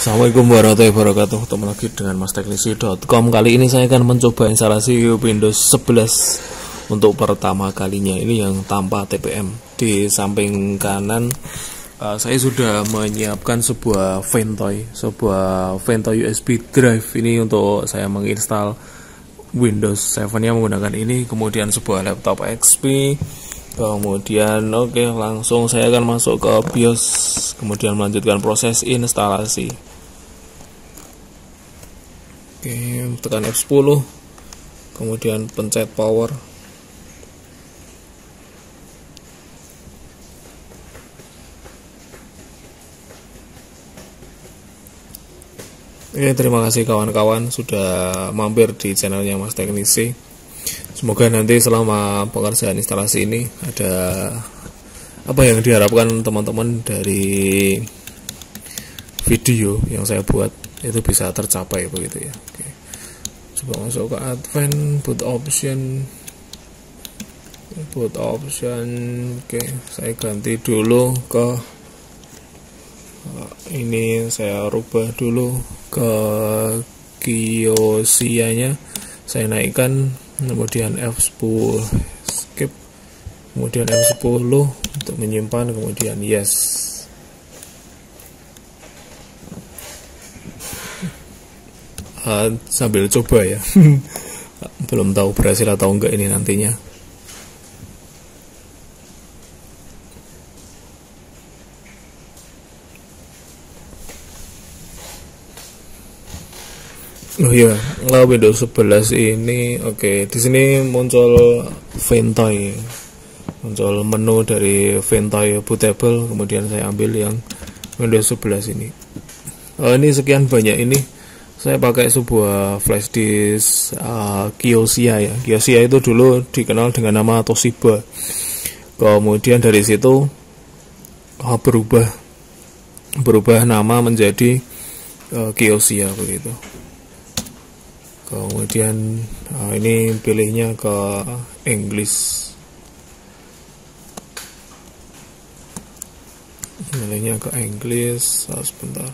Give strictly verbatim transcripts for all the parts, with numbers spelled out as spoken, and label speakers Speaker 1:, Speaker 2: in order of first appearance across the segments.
Speaker 1: Assalamualaikum warahmatullahi wabarakatuh. Ketemu lagi dengan mas teknisi dot com. Kali ini saya akan mencoba instalasi Windows sebelas untuk pertama kalinya. Ini yang tanpa T P M. Di samping kanan uh, saya sudah menyiapkan sebuah Ventoy, sebuah Ventoy U S B drive. Ini untuk saya menginstal Windows tujuh nya menggunakan ini. Kemudian sebuah laptop X P. Kemudian oke okay, langsung saya akan masuk ke BIOS, kemudian melanjutkan proses instalasi. Oke, tekan F sepuluh, kemudian pencet power. Oke, terima kasih kawan-kawan sudah mampir di channelnya Mas Teknisi. Semoga nanti selama pengerjaan instalasi ini ada apa yang diharapkan teman-teman dari video yang saya buat itu bisa tercapai begitu ya. Oke. Coba masuk ke advance, boot option, boot option. Oke, saya ganti dulu ke ini, saya rubah dulu ke Kiosia nya, saya naikkan, kemudian F sepuluh skip, kemudian F sepuluh untuk menyimpan, kemudian yes. Uh, sambil coba ya. Belum tahu berhasil atau enggak ini nantinya. Oh iya, Windows sebelas ini oke, okay. Di sini muncul Ventoy, muncul menu dari Ventoy bootable, kemudian saya ambil yang Windows sebelas ini. Oh, ini sekian banyak ini. Saya pakai sebuah flash disk uh, Kiosia ya. Kiosia itu dulu dikenal dengan nama Toshiba. Kemudian dari situ uh, berubah berubah nama menjadi uh, Kiosia begitu. Kemudian uh, ini pilihnya ke English. Pilihnya ke English. Oh, sebentar.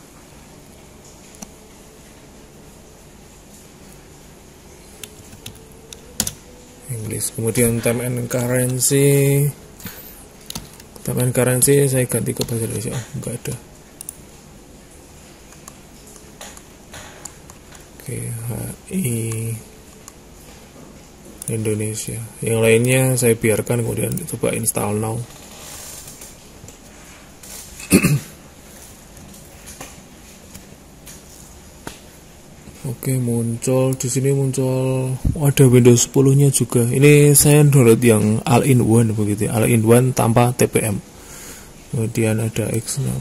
Speaker 1: English. Kemudian time and currency, time and currency saya ganti ke bahasa Indonesia. Oh, enggak ada. Oke, H I Indonesia. Yang lainnya saya biarkan, kemudian coba install now. Oke, muncul di sini muncul oh, ada Windows sepuluh nya juga. Ini saya download yang all-in-one begitu, all-in-one tanpa T P M. Kemudian ada X enam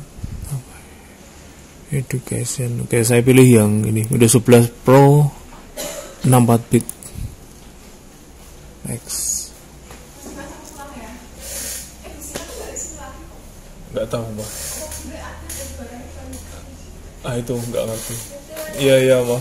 Speaker 1: Education. Oke, saya pilih yang ini Windows sebelas Pro enam puluh empat bit. Next. Enggak tahu, Mbak. Ah, itu enggak ngerti. Iya iya Pak.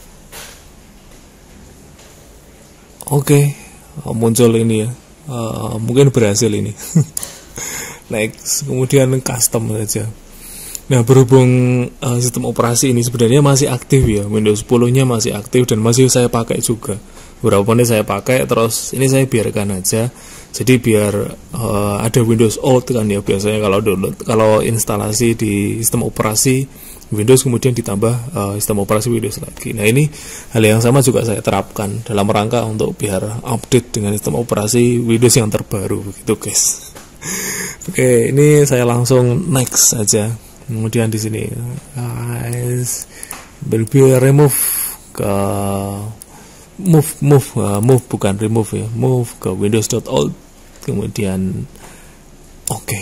Speaker 1: Oke, muncul ini ya. Uh, mungkin berhasil ini. Next, kemudian custom saja. Nah, berhubung uh, sistem operasi ini sebenarnya masih aktif ya, Windows sepuluh nya masih aktif dan masih saya pakai juga. Beberapa menit saya pakai, terus ini saya biarkan aja. Jadi biar uh, ada Windows old kan ya, biasanya kalau download, kalau instalasi di sistem operasi Windows kemudian ditambah uh, sistem operasi Windows lagi. Nah, ini hal yang sama juga saya terapkan dalam rangka untuk biar update dengan sistem operasi Windows yang terbaru begitu guys. Oke, ini saya langsung next saja. Kemudian di sini guys, beli remove ke move move uh, move bukan remove ya, move ke Windows.old. Kemudian oke. Okay.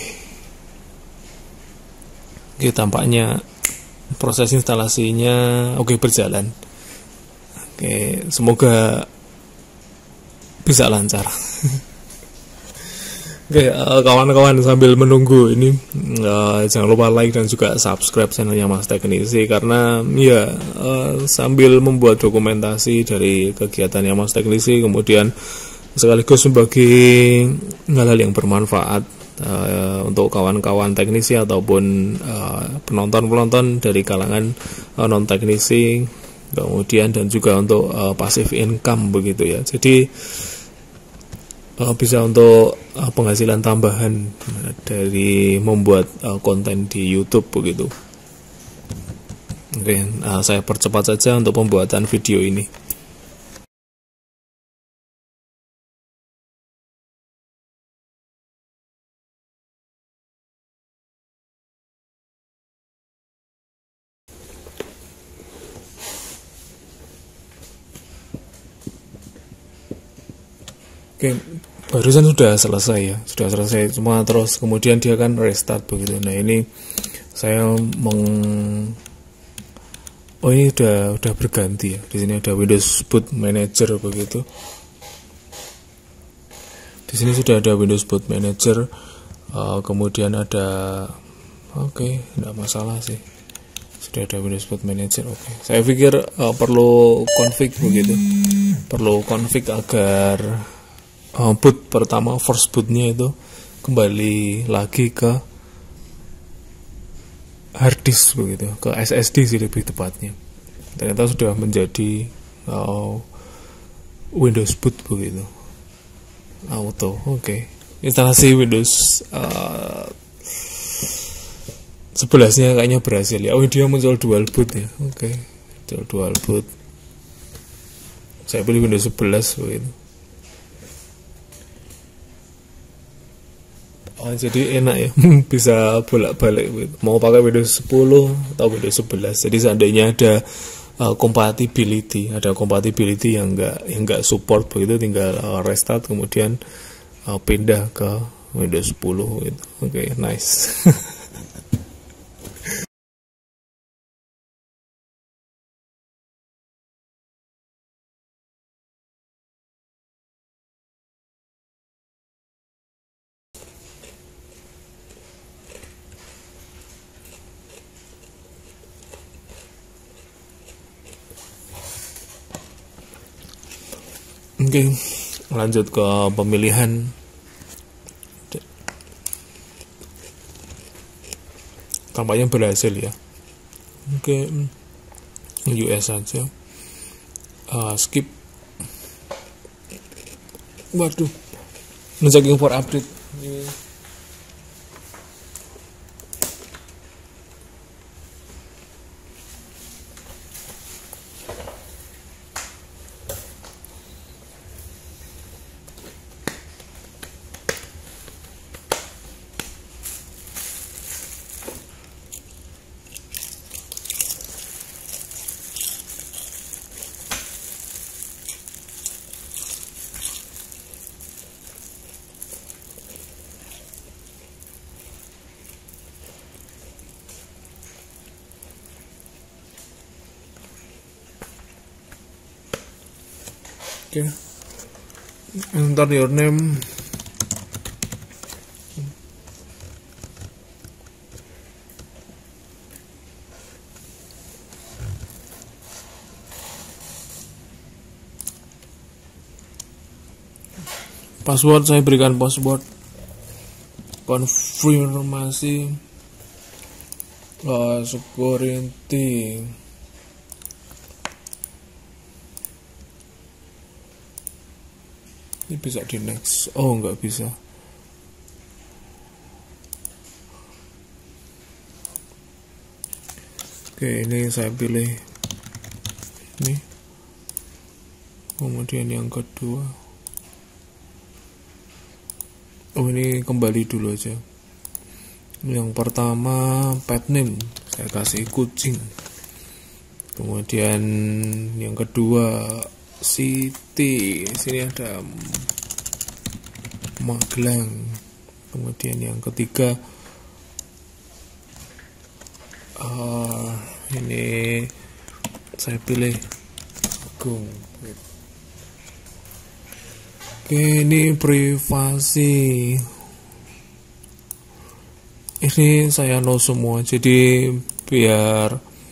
Speaker 1: Oke, tampaknya proses instalasinya oke okay, berjalan. Oke, okay, semoga bisa lancar. Oke, okay, uh, kawan-kawan sambil menunggu ini uh, jangan lupa like dan juga subscribe channelnya Mas Teknisi, karena ya uh, sambil membuat dokumentasi dari kegiatannya Mas Teknisi, kemudian sekaligus sebagai hal-hal yang bermanfaat uh, untuk kawan-kawan teknisi ataupun uh, penonton-penonton dari kalangan uh, non teknisi, kemudian dan juga untuk uh, passive income begitu ya. Jadi uh, bisa untuk uh, penghasilan tambahan uh, dari membuat uh, konten di YouTube begitu. Oke, uh, saya percepat saja untuk pembuatan video ini. Oke, barusan sudah selesai ya, sudah selesai semua, terus kemudian dia kan restart begitu. Nah ini saya meng, oh ini udah udah berganti ya. Di sini ada Windows Boot Manager begitu. Di sini sudah ada Windows Boot Manager, uh, kemudian ada, oke, okay, tidak masalah sih. Sudah ada Windows Boot Manager, oke. Okay. Saya pikir uh, perlu config begitu, perlu config agar Uh, boot pertama, first bootnya itu kembali lagi ke hard disk begitu, ke S S D sih lebih tepatnya. Ternyata sudah menjadi uh, Windows Boot begitu, auto. Oke, okay. Instalasi Windows uh, sebelasnya kayaknya berhasil ya. Oh, dia muncul dual boot ya. Oke, okay. dual boot. Saya pilih Windows sebelas begitu. Oh, jadi enak ya, bisa bolak-balik gitu. Mau pakai Windows sepuluh atau Windows sebelas. Jadi seandainya ada uh, compatibility, ada compatibility yang enggak yang enggak support begitu, tinggal uh, restart kemudian uh, pindah ke Windows sepuluh gitu. Oke, okay, nice. Oke, okay, lanjut ke pemilihan. Tampaknya berhasil ya. Oke, okay, U S saja. Uh, skip. Waduh, checking for update. Oke, okay. Enter your name. Password saya berikan password. Konfirmasi. Uh, security. Ini bisa di next. Oh, nggak bisa. Oke, ini saya pilih ini. Kemudian yang kedua, oh ini kembali dulu aja. Yang pertama pet name saya kasih kucing. Kemudian yang kedua city, sini ada Magelang. Kemudian yang ketiga uh, ini saya pilih Agung. Oke, ini privasi, ini saya no semua, jadi biar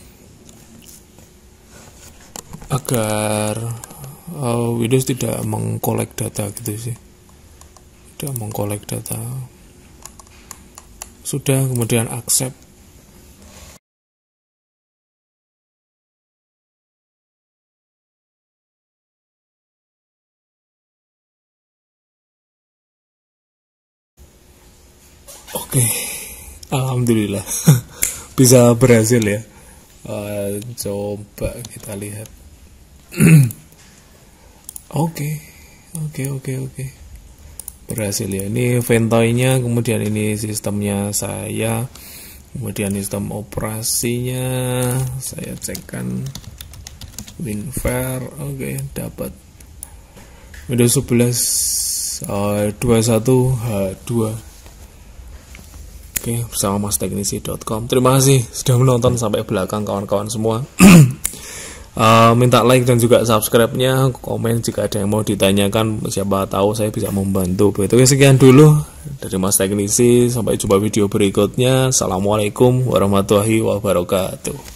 Speaker 1: agar uh, Windows tidak mengkolek data gitu sih, tidak mengkolek data. sudah, kemudian accept. Oke, alhamdulillah bisa berhasil ya. Uh, coba kita lihat. Oke, oke, oke, oke, berhasil ya. Ini Ventoy-nya, kemudian ini sistemnya saya, kemudian sistem operasinya saya cekkan WinFare. Oke, dapat Windows sebelas uh, dua puluh satu H dua. Oke, bersama mas teknisi dot com. Terima kasih sudah menonton sampai belakang kawan-kawan semua. Uh, minta like dan juga subscribe-nya, komen jika ada yang mau ditanyakan, siapa tahu saya bisa membantu. Begitu, sekian dulu dari Mas Teknisi, sampai jumpa video berikutnya. Assalamualaikum warahmatullahi wabarakatuh.